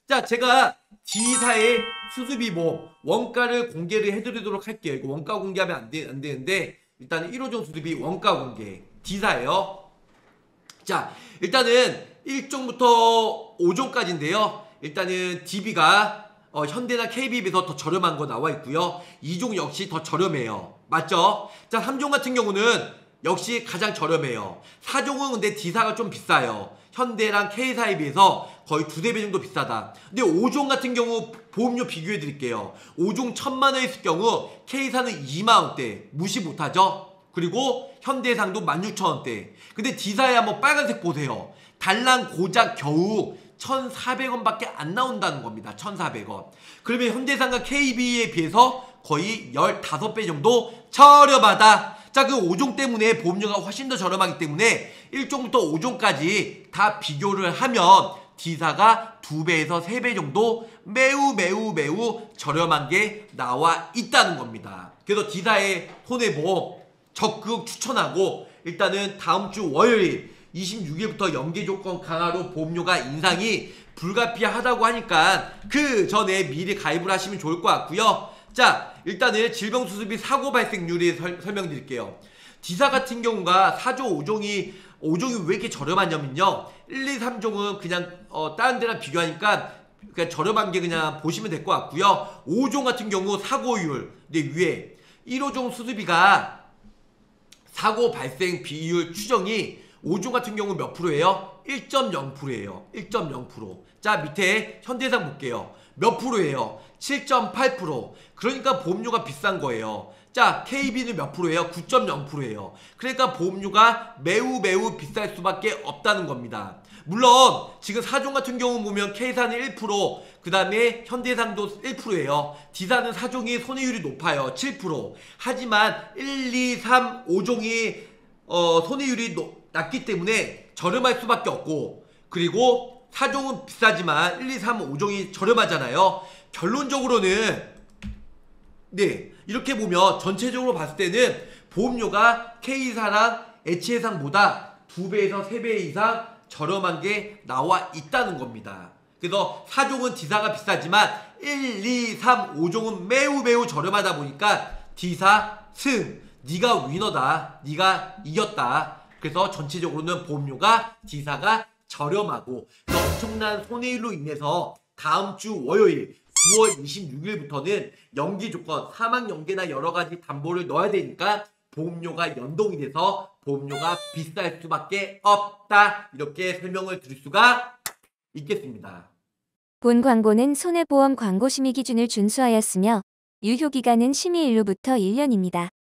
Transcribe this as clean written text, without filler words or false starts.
자, 제가 D사의 수수비 보험 원가를 공개를 해드리도록 할게요. 이거 원가 공개하면 안 되는데 일단은 1호종 수수비 원가 공개 D사예요. 자, 일단은 1종부터 5종까지인데요. 일단은 DB가 현대나 KB에 비해서 더 저렴한 거 나와 있고요. 2종 역시 더 저렴해요. 맞죠? 자, 3종 같은 경우는 역시 가장 저렴해요. 4종은 근데 D사가 좀 비싸요. 현대랑 K사에 비해서 거의 두세 배 정도 비싸다. 근데 5종 같은 경우 보험료 비교해 드릴게요. 5종 1000만원 있을 경우 K사는 2만원대 무시 못하죠? 그리고 현대상도 16,000원대. 근데 D사에 한번 빨간색 보세요. 달랑 고작 겨우 1,400원 밖에 안 나온다는 겁니다. 1,400원. 그러면 현대상과 KB에 비해서 거의 15배 정도 저렴하다. 자, 그 5종 때문에 보험료가 훨씬 더 저렴하기 때문에 1종부터 5종까지 다 비교를 하면 D사가 2배에서 3배 정도 매우 저렴한 게 나와 있다는 겁니다. 그래서 D사의 손해보험 적극 추천하고, 일단은 다음 주 월요일 26일부터 연계조건 강화로 보험료가 인상이 불가피하다고 하니까 그 전에 미리 가입을 하시면 좋을 것 같고요. 자, 일단은 질병수습비 사고 발생률이 설명드릴게요. D사 같은 경우가 4조 5종이 왜 이렇게 저렴하냐면요, 1, 2, 3종은 그냥 다른 데랑 비교하니까 그냥 저렴한 게 그냥 보시면 될 것 같고요. 5종 같은 경우 사고율, 근데 위에 1호종 수수비가 사고 발생 비율 추정이 5종 같은 경우 몇 프로예요? 1.0%예요. 1.0%. 자, 밑에 현대상 볼게요. 몇 프로예요? 7.8%. 그러니까 보험료가 비싼 거예요. 자, KB는 몇 프로예요? 9.0%예요. 그러니까 보험료가 매우 비쌀 수밖에 없다는 겁니다. 물론 지금 4종 같은 경우 보면 K사는 1%, 그 다음에 현대상도 1%예요. D사는 4종이 손해율이 높아요. 7%. 하지만 1, 2, 3, 5종이 손해율이 낮기 때문에 저렴할 수밖에 없고, 그리고 4종은 비싸지만 1, 2, 3, 5종이 저렴하잖아요. 결론적으로는 네, 이렇게 보면 전체적으로 봤을 때는 보험료가 K사랑 H해상보다 2배에서 3배 이상 저렴한 게 나와 있다는 겁니다. 그래서 4종은 D사가 비싸지만 1, 2, 3, 5종은 매우 저렴하다 보니까 D사 승! 네가 위너다. 네가 이겼다. 그래서 전체적으로는 보험료가 D사가 저렴하고, 엄청난 손해율로 인해서 다음 주 월요일 9월 26일부터는 연기조건, 사망연계나 여러가지 담보를 넣어야 되니까 보험료가 연동이 돼서 보험료가 비쌀 수밖에 없다. 이렇게 설명을 드릴 수가 있겠습니다. 본 광고는 손해보험 광고 심의 기준을 준수하였으며 유효기간은 심의일로부터 1년입니다.